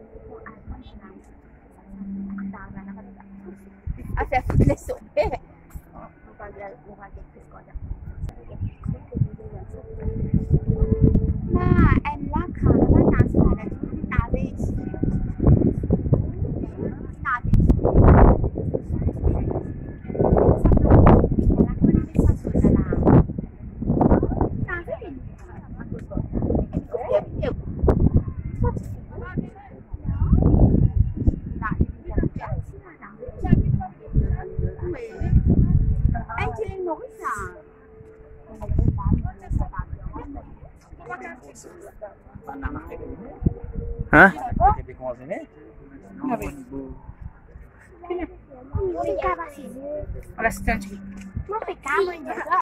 Hace le supe. Mà em lát khá là nà sẽ là nà đi nà đi sắp luôn thì là quên đi sao sửa là nà cái gì nhiều anh chưa nói là Hah? Olha esse tanto aqui. Não ficava ainda.